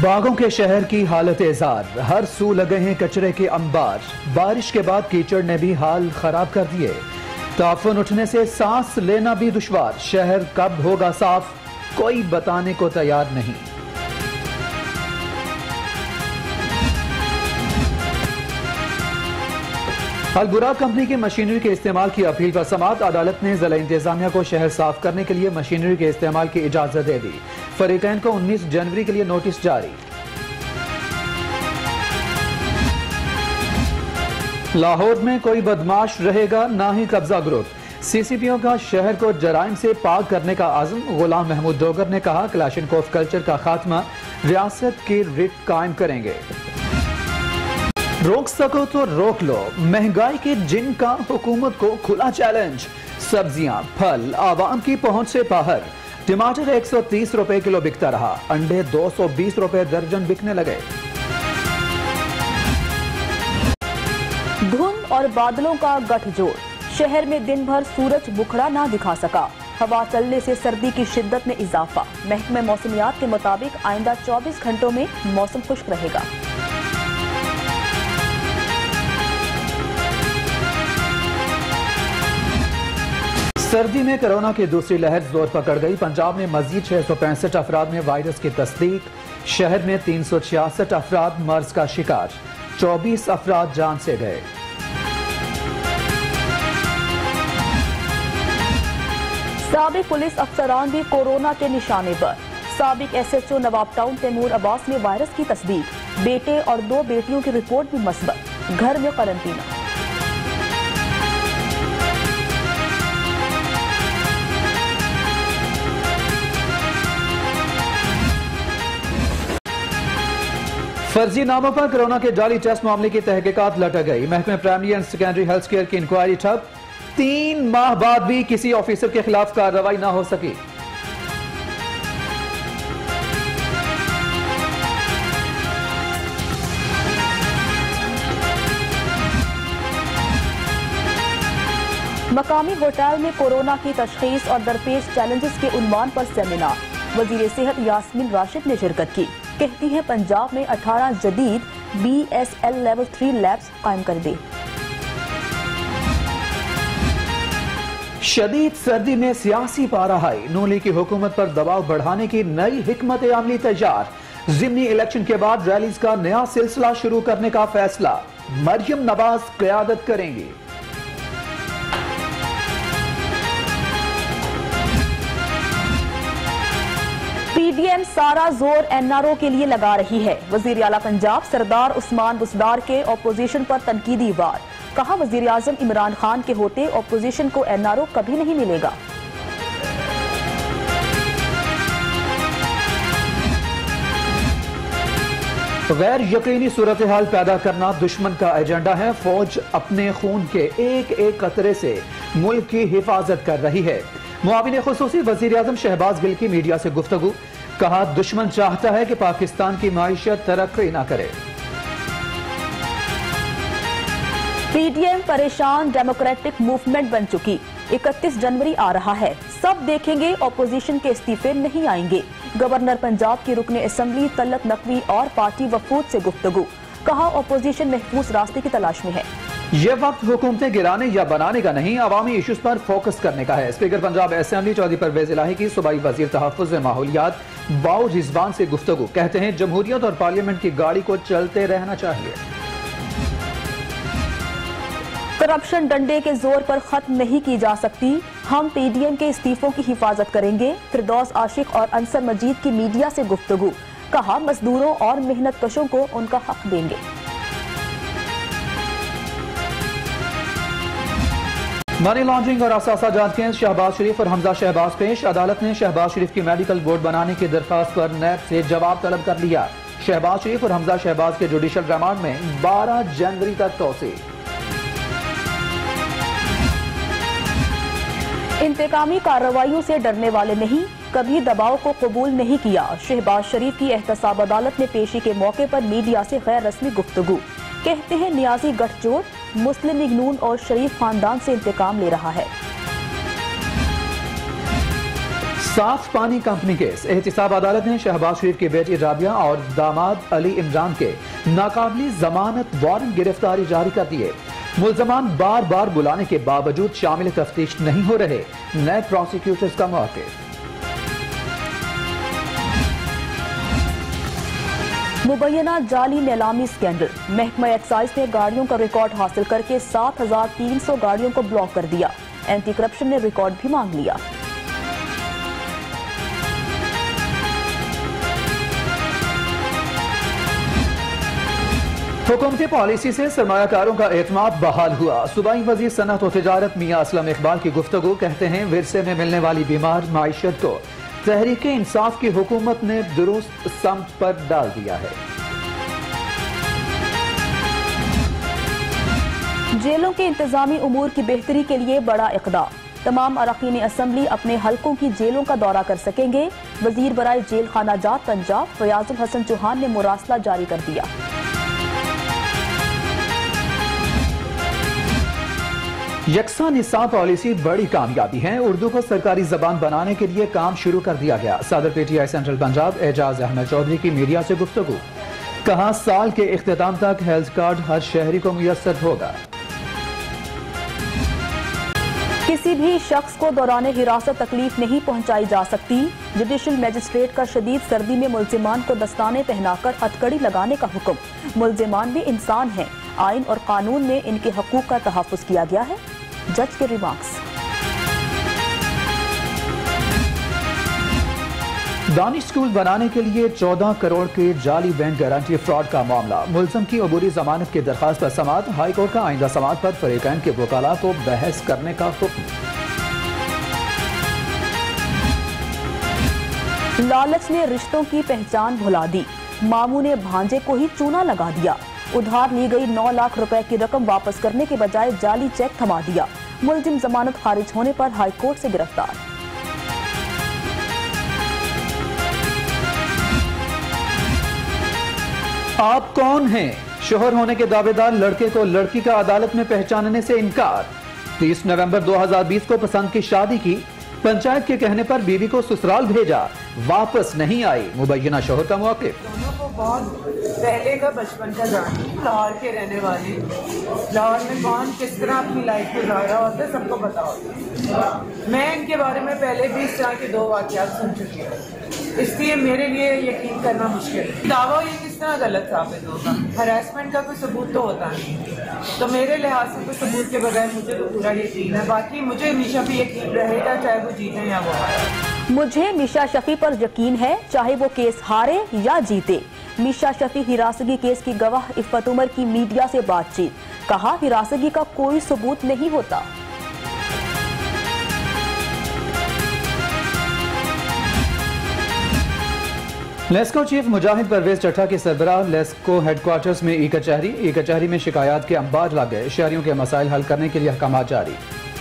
बागों के शहर की हालत एजार, हर सू लगे हैं कचरे के अंबार। बारिश के बाद कीचड़ ने भी हाल खराब कर दिए। ताफुन उठने से सांस लेना भी दुश्वार। शहर कब होगा साफ, कोई बताने को तैयार नहीं। अलबुराक कंपनी की मशीनरी के इस्तेमाल की अपील पर समाअत। अदालत ने जिला इंतजामिया को शहर साफ करने के लिए मशीनरी के इस्तेमाल की इजाजत दे दी। फरीकैन को 19 जनवरी के लिए नोटिस जारी। लाहौर में कोई बदमाश रहेगा ना ही कब्जा ग्रुप। सीसीपीओ का शहर को जराइम से पाक करने का आज़म। गुलाम महमूद डोगर ने कहा, क्लाशनकोफ कल्चर का खात्मा, रियासत की रिट कायम करेंगे। रोक सको तो रोक लो, महंगाई के जिन का हुकूमत को खुला चैलेंज। सब्जियां फल आवाम की पहुंच से बाहर। टमाटर 130 रुपए किलो बिकता रहा, अंडे 220 रुपए दर्जन बिकने लगे। धुंध और बादलों का गठजोड़, शहर में दिन भर सूरज मुखड़ा ना दिखा सका। हवा चलने से सर्दी की शिद्दत में इजाफा। महकमे मौसमियात के मुताबिक आइंदा 24 घंटों में मौसम खुश्क रहेगा। सर्दी में कोरोना की दूसरी लहर जोर पकड़ गई। पंजाब में मजीद 665 अफराद में वायरस की तस्दीक। शहर में 366 अफराद मर्ज का शिकार, 24 अफराद जान से गए। साबिक पुलिस अफसरान भी कोरोना के निशाने पर। साबिक SHO नवाब टाउन तैमूर अब्बास में वायरस की तस्दीक। बेटे और 2 बेटियों की रिपोर्ट भी मस्बत, घर में क्वारंटीना। फर्जी नामों पर कोरोना के जाली टेस्ट मामले की तहकीकात लटक गई। महकमे primary and secondary health care की इंक्वायरी ठप। 3 माह बाद भी किसी ऑफिसर के खिलाफ कार्रवाई न हो सकी। मकामी होटल में कोरोना की तशखीस और दरपेश चैलेंजेस के उन्वान पर सेमिनार। वजीर सेहत यास्मीन राशिद ने शिरकत की। कहती है, पंजाब में 18 जदीद BSL लेवल 3 लैब्स कायम कर दी। शदीद सर्दी में सियासी पारा हाई। नून लीग की हुकूमत पर दबाव बढ़ाने की नई हिकमत अमली तैयार। जिमनी इलेक्शन के बाद रैलीज का नया सिलसिला शुरू करने का फैसला। मरियम नवाज क़यादत करेंगी। PDM सारा जोर NRO के लिए लगा रही है। वजीर आला पंजाब सरदार उस्मान बुसदार के ऑपोजिशन पर तनकीदी वार। कहा, वजीर आजम इमरान खान के होते ऑपोजिशन को NRO कभी नहीं मिलेगा। गैर यकीनी सूरत हाल पैदा करना दुश्मन का एजेंडा है। फौज अपने खून के एक एक कतरे से मुल्क की हिफाजत कर रही है। मुआविन खुसूसी वजीर आजम शहबाज गिल की मीडिया से गुफ्तगू। कहा, दुश्मन चाहता है कि पाकिस्तान की माइशत तरक्की न करे। PDM परेशान डेमोक्रेटिक मूवमेंट बन चुकी। 31 जनवरी आ रहा है, सब देखेंगे, ऑपोजिशन के इस्तीफे नहीं आएंगे। गवर्नर पंजाब की रुकने असेंबली तलत नकवी और पार्टी वफूद से गुफ्तगू। कहा, ऑपोजिशन महफूज रास्ते की तलाश में है। यह वक्त हुकूमतें गिराने या बनाने का नहीं, अवामी इश्यूज पर फोकस करने का है। स्पीकर पंजाब असेंबली चौधरी परवेज इलाही की सूबाई वजीर तहफ़्फ़ुज़ माहौलियात बाउ रिजवान से गुफ्तगू। कहते हैं, जमहूरियत और पार्लियामेंट की गाड़ी को चलते रहना चाहिए। करप्शन डंडे के जोर पर खत्म नहीं की जा सकती। हम PDM के इस्तीफों की हिफाजत करेंगे। फिरदौस आशिक और अंसर मजीद की मीडिया से गुफ्तगू। कहा, मजदूरों और मेहनत कशों को उनका हक देंगे। मनी लॉन्ड्रिंग और असासा जांच केस शहबाज शरीफ और हमजा शहबाज पेश। अदालत ने शहबाज शरीफ की मेडिकल बोर्ड बनाने की दरखास्त पर नैब से जवाब तलब कर लिया। शहबाज शरीफ और हमजा शहबाज के जुडिशल रिमांड में 12 जनवरी तक तोसी। इंतकामी कार्रवाइयों से डरने वाले नहीं, कभी दबाव को कबूल नहीं किया। शहबाज शरीफ की एहतसाब अदालत में पेशी के मौके पर मीडिया से गैर रस्मी गुफ्तगू। कहते हैं, नियाजी गठजोड़ मुस्लिम लीग नून और शरीफ खानदान से इंतकाम ले रहा है। साफ पानी कंपनी केस। एहतिसाब अदालत ने शहबाज शरीफ की बेटी राबिया और दामाद अली इमरान के नाकाबिल जमानत वारंट गिरफ्तारी जारी कर दिए। मुल्जमान बार बार बुलाने के बावजूद शामिल तफ्तीश नहीं हो रहे। नए प्रोसिक्यूटर्स का मौक़िफ़। मुबैना जाली नीलामी स्कैंडल। महकमा एक्साइज ने गाड़ियों का रिकॉर्ड हासिल करके 7,300 गाड़ियों को ब्लॉक कर दिया। एंटी करप्शन ने रिकॉर्ड भी मांग लिया। हुकूमती पॉलिसी से सरमायाकारों का एतमाद बहाल हुआ। सूबाई वजीर सनअत और तिजारत मियां असलम इकबाल की गुफ्तगू। कहते हैं विरसे में मिलने वाली बीमार माइशत को तहरीक इंसाफ की हुकूमत ने दुरुस्त समत पर डाल दिया है। जेलों के इंतजामी उमूर की बेहतरी के लिए बड़ा इक़दाम। तमाम अरकान असम्बली अपने हलकों की जेलों का दौरा कर सकेंगे। वजीर बराए जेल खानाजात पंजाब फयाजुल हसन चौहान ने मुरासला जारी कर दिया। यकसा निसाब पॉलिसी बड़ी कामयाबी है। उर्दू को सरकारी जबान बनाने के लिए काम शुरू कर दिया गया। सदर पीटीआई सेंट्रल पंजाब एजाज अहमद चौधरी की मीडिया से गुफ्तगू। कहा साल के इख्तिताम तक हेल्थ कार्ड हर शहरी को मुयस्सर होगा। किसी भी शख्स को दौरान हिरासत तकलीफ नहीं पहुंचाई जा सकती। जुडिशल मजिस्ट्रेट का शदीद सर्दी में मुल्जिमान को दस्ताने पहनाकर हथकड़ी लगाने का हुक्म। मुल्जिमान भी इंसान हैं। आइन और कानून में इनके हकूक का तहफ़्फ़ुज़ किया गया है। जज के रिमार्क्स। दानिश स्कूल बनाने के लिए 14 करोड़ के जाली बैंक गारंटी फ्रॉड का मामला। मुल्ज़म की अबूरी जमानत की दरखास्त पर समाअत। हाई कोर्ट का आइंदा समाअत पर फरीकैन के वकाला को बहस करने का हुक्म। लालच ने रिश्तों की पहचान भुला दी। मामू ने भांजे को ही चूना लगा दिया। उधार ली गई 9 लाख रुपए की रकम वापस करने के बजाय जाली चेक थमा दिया। मुल्जिम जमानत खारिज होने पर हाई कोर्ट से गिरफ्तार। आप कौन हैं? शोहर होने के दावेदार लड़के को लड़की का अदालत में पहचानने से इनकार। 30 नवंबर 2020 को पसंद की शादी की। पंचायत के कहने पर बीवी को ससुराल भेजा, वापस नहीं आई। मुबैना शोहर का मौक़िफ़। दोनों को बहुत पहले का बचपन का जान। लाहौर के रहने वाले, लाहौर में कौन किस तरह अपनी लाइफ गुजारा होता है सबको पता होता है। मैं इनके बारे में पहले भी इस तरह के 2 वाक़यात सुन चुकी हूँ, इसलिए मेरे लिए यकीन करना मुश्किल है। दावा ये किस तरह गलत साबित होगा? हरासमेंट का कोई सबूत तो होता नहीं, तो मेरे लिहाज से कोई सबूत के बगैर मुझे तो पूरा यकीन है। बाकी मुझे हमेशा भी यकीन रहेगा चाहे वो जीते या वो हारे। मुझे मीशा शफी पर यकीन है चाहे वो केस हारे या जीते। मीशा शफी हिरासगी केस की गवाह इफ़्फ़त उमर की मीडिया से बातचीत। कहा हिरासगी का कोई सबूत नहीं होता। लेस्को चीफ मुजाहिद परवेज चट्टा के सरबराह लेस्को हेडक्वार्टर्स में ई कचहरी में शिकायत के अंबार लग गए। शहरियों के मसाइल हल करने के लिए अहकाम जारी।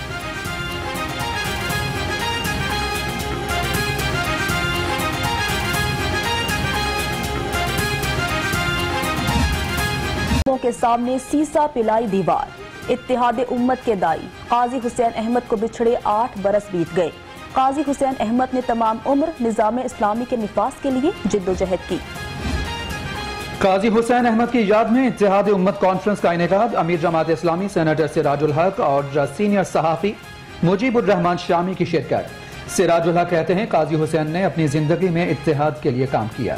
के सामने सीसा पिलाई दीवार। इत्तेहाद उम्मत के दाई काजी हुसैन अहमद को बिछड़े 8 बरस बीत गए। काजी हुसैन अहमद ने तमाम उम्र निज़ाम इस्लामी के निफाज के लिए जिद्दोजहद की। काजी हुसैन अहमद की याद में इत्तेहाद उम्मत कॉन्फ्रेंस का इनेकाद। अमीर जमात इस्लामी सेनेटर सिराजुल हक और सीनियर सहाफ़ी मुजीबुर रहमान शामी की शिरकत। सिराजुल हक कहते हैं काजी हुसैन ने अपनी जिंदगी में इत्तेहाद के लिए काम किया।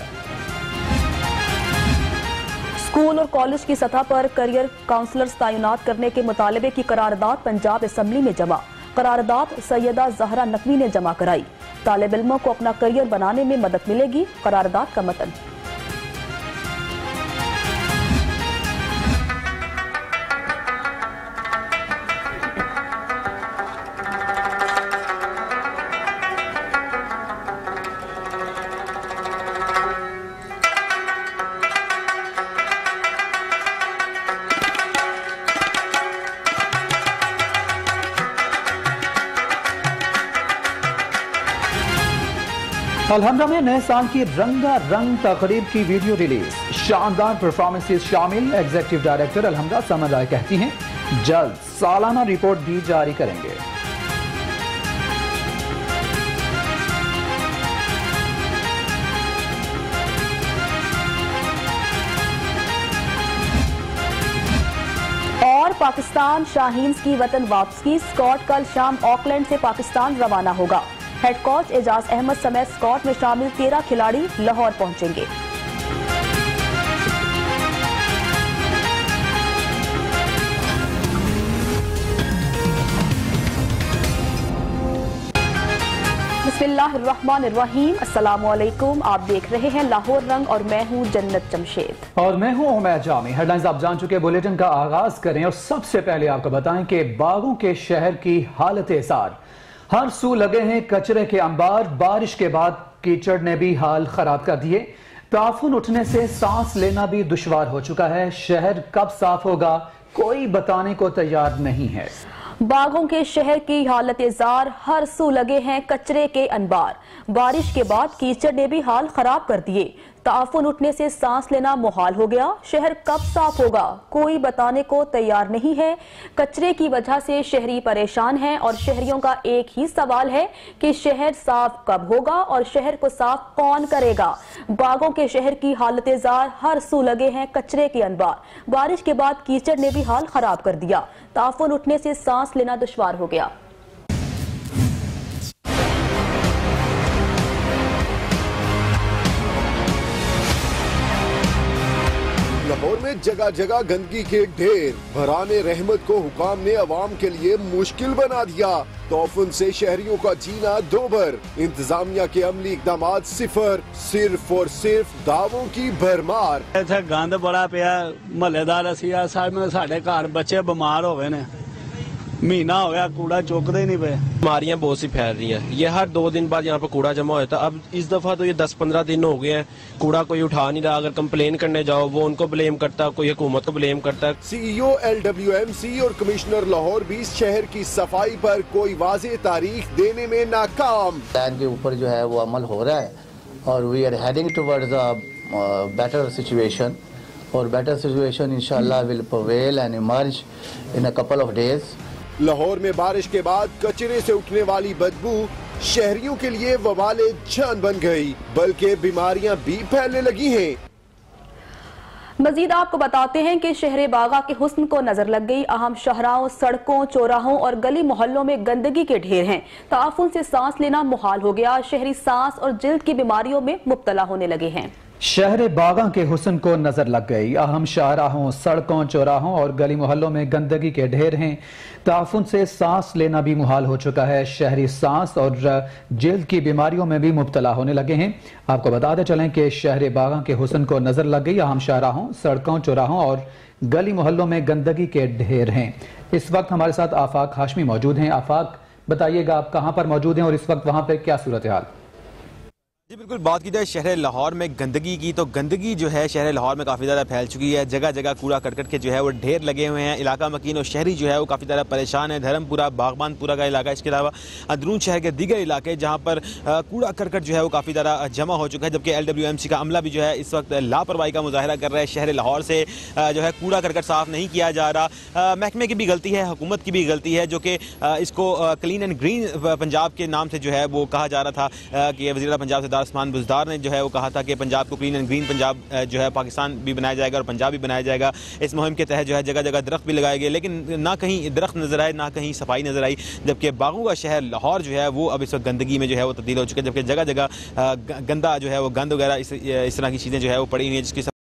स्कूल और कॉलेज की सतह पर करियर काउंसलर्स तैनात करने के मुतालबे की करारदाद पंजाब असम्बली में जमा। करारदाद सैयदा जहरा नकवी ने जमा कराई। तालिब इल्मों को अपना करियर बनाने में मदद मिलेगी। करारदाद का मतन। अलहमरा में नए साल की रंगारंग तकरीब की वीडियो रिलीज। शानदार परफॉर्मेंसेस शामिल। एग्जीक्यूटिव डायरेक्टर अलहमरा समर राय कहती हैं जल्द सालाना रिपोर्ट भी जारी करेंगे। पाकिस्तान शाहीन्स की वतन वापसी। स्कॉट कल शाम ऑकलैंड से पाकिस्तान रवाना होगा। हेड कोच एजाज अहमद समेत स्क्वाड में शामिल 13 खिलाड़ी लाहौर पहुंचेंगे। बिस्मिल्लाहिर्रहमानिर्रहीम। अस्सलामुअलैकुम। आप देख रहे हैं लाहौर रंग और मैं हूं जन्नत जमशेद और मैं हूं उमैद जामी। हेडलाइंस आप जान चुके। बुलेटिन का आगाज करें और सबसे पहले आपको बताएं कि बागों के शहर की हालत एसार। हर सू लगे हैं कचरे के अंबार। बारिश के बाद कीचड़ ने भी हाल खराब कर दिए। ताफुन उठने से सांस लेना भी दुश्वार हो चुका है। शहर कब साफ होगा कोई बताने को तैयार नहीं है। बागों के शहर की हालत एजार। हर सू लगे हैं कचरे के अंबार। बारिश के बाद कीचड़ ने भी हाल खराब कर दिए। ताफुन उठने से सांस लेना मुहाल हो गया। शहर कब साफ होगा कोई बताने को तैयार नहीं है। कचरे की वजह से शहरी परेशान हैं और शहरियों का एक ही सवाल है कि शहर साफ कब होगा और शहर को साफ कौन करेगा। बागों के शहर की हालत जार। हर सू लगे हैं कचरे के अंबार। बारिश के बाद कीचड़ ने भी हाल खराब कर दिया। ताफुन उठने से सांस लेना दुश्वार हो गया। लाहौर में जगह जगह गंदगी के ढेर। बहराने रहमत को हुकाम ने अवाम के लिए मुश्किल बना दिया। तौफुन से शहरियों का जीना दोबर। इंतजामिया के अमली इकदाम सिफर। सिर्फ और सिर्फ दावों की भरमार। इत्थे गंद बड़ा पिया। महल्लेदार असी साडे घर बच्चे बीमार हो गए ने। महीना हो गया कूड़ा चुकते ही नहीं पे। बीमारियां बहुत सी फैल रही हैं। ये हर 2 दिन बाद यहाँ पर कूड़ा जमा होता है। अब इस दफा तो ये 10-15 दिन हो गए हैं कूड़ा कोई उठा नहीं रहा। अगर कंप्लेन करने जाओ वो उनको ब्लेम करता है, कोई हुकूमत को ब्लेम करता है। CEO LWMC और कमिश्नर लाहौर भी शहर की सफाई पर कोई वाज़ेह तारीख देने में नाकाम। प्लान के ऊपर जो है वो अमल हो रहा है और we are heading towards a better situation और बेटर सिचुएशन इंशाल्लाह will prevail and emerge in a couple of days. Lahore में बारिश के बाद कचरे से उठने वाली बदबू शहरियों के लिए वबाले जान बन गई, बल्कि बीमारियां भी फैलने लगी हैं। मजीद आपको बताते हैं कि शहर बागा के हुस्न को नजर लग गई। अहम शाहराहों, सड़कों, चौराहों और गली मोहल्लों में गंदगी के ढेर हैं। ताफुन से सांस लेना मुहाल हो गया। शहरी सांस और जिल्द की बीमारियों में मुब्तला होने लगे हैं। शहर बागा के हुस्न को नजर लग गई। अहम शाहराहों, सड़कों, चौराहों और गली मोहल्लों में गंदगी के ढेर हैं। ताफुन से सांस लेना भी मुहाल हो चुका है। शहरी सांस और जिल्द की बीमारियों में भी मुब्तला होने लगे हैं। आपको बताते चलें कि शहर बागा के हुस्न को नजर लग गई। अहम शाहराहों, सड़कों, चौराहों और गली मोहल्लों में गंदगी के ढेर हैं। इस वक्त हमारे साथ आफाक हाशमी मौजूद हैं। आफाक, बताइएगा आप कहाँ पर मौजूद हैं और इस वक्त वहाँ पर क्या सूरत हाल? जी बिल्कुल, बात की जाए शहर लाहौर में गंदगी की तो गंदगी जो है शहर लाहौर में काफ़ी ज़्यादा फैल चुकी है। जगह जगह कूड़ा करकट के जो है वो ढेर लगे हुए हैं। इलाका मकीन और शहरी जो है वो काफ़ी ज़्यादा परेशान है। धर्मपुरा, बागबानपुरा का इलाका, इसके अलावा अंदरून शहर के दीगर इलाके जहाँ पर कूड़ा करकट जो है वो काफ़ी ज़्यादा जमा हो चुका है। जबकि LWMC का अमला भी जो है इस वक्त लापरवाही का मुजाहरा कर रहा है। शहर लाहौर से जो है कूड़ा करकट साफ नहीं किया जा रहा। महकमे की भी गलती है, हुकूमत की भी गलती है, जो कि इसको क्लीन एंड ग्रीन पंजाब के नाम से जो है वो कहा जा रहा था कि वज़ीर पंजाब सरदार उस्मान बुज़दार ने जो है वो कहा था कि पंजाब को क्लीन एंड ग्रीन पंजाब जो है पाकिस्तान भी बनाया जाएगा और पंजाब भी बनाया जाएगा। इस मुहिम के तहत जो है जगह जगह दरख्त भी लगाए गए, लेकिन ना कहीं दरख्त नजर आए, ना कहीं सफाई नजर आई। जबकि बागों का शहर लाहौर जो है वो अब इस वक्त गंदगी में जो है वो तब्दील हो चुका है। जबकि जगह जगह गंदा जो है वो गंद वगैरह इस तरह की चीज़ें जो है वो पड़ी हुई है, जिसकी